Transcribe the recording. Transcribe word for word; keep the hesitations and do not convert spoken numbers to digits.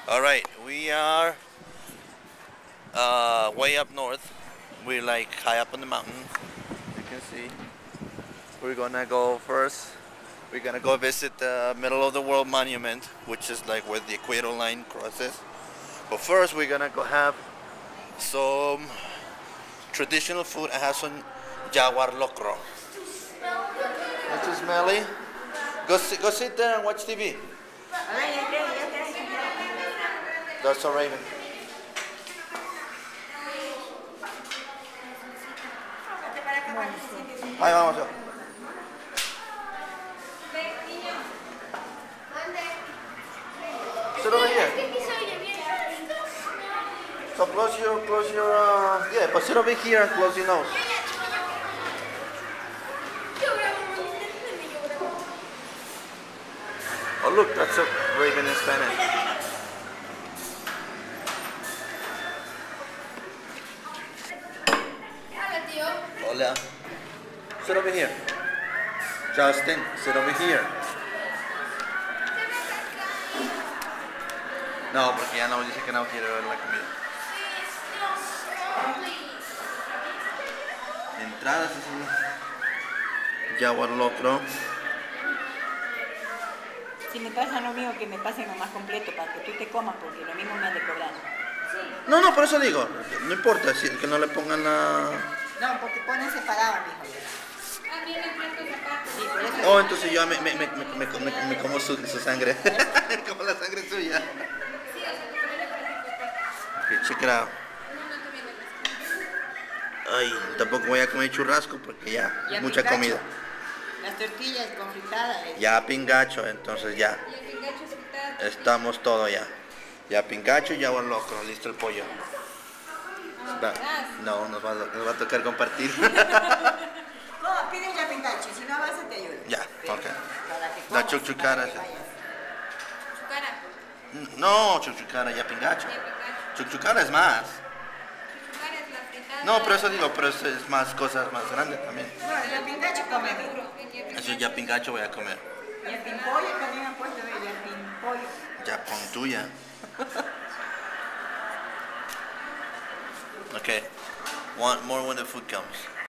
All right, we are uh, way up north. We're like high up on the mountain. You can see. We're gonna go first. We're gonna go visit the middle of the world monument, which is like where the equator line crosses. But first, we're gonna go have some traditional food. I have some jaguar locro. It's too smelly. Go sit, go sit there and watch T V. That's a raven. Ahí vamos yo. Sit over here. So close your, close your, uh, yeah, but sit over here and close your nose. Oh look, that's a raven in Spanish. Hola. Sit over here. Justin, sit over here. No, porque ya no dice que no quiere ver la comida. Entradas es un jaguar locro. Si me pasa lo mío, que me pasen lo más completo para que tú te comas, porque lo mismo me han de cobrar. No, no, por eso digo, no importa, si, que no le pongan la... No, porque ponen separado, mijo. Ah, vienen platos aparte. Sí, por eso. Oh, entonces yo me, me, me, me, me, me, me como su, su sangre. Como la sangre suya. Sí, o sea, te ponen el platito aparte. Ok, check it out. No, no te vienen las. Ay, tampoco voy a comer churrasco porque ya, Ya mucha pingacho. comida. Las tortillas confitadas. eh. Ya pingacho, entonces ya. Y el pingacho es fritado. Estamos todo ya. Ya pingacho y jaguar locro, listo el pollo. Va- No, nos va, a, nos va a tocar compartir. No, pide ya pingacho, si no avanza te ayudo. Ya, Pero ok. para que La comas, chuchucara, para que sí. vayas. Su cara. No, chuchucara, ya pingacho. Ya pingacho. Chuchucara es más. Su cara es la fritada. No, pero eso digo, pero eso es más cosas más grandes también. No, el pingacho come bien. Eso ya pingacho voy a comer. Y el pimpollo también han puesto, ¿eh? Y el pimpollo. Ya pon tuya. Okay, want more when the food comes.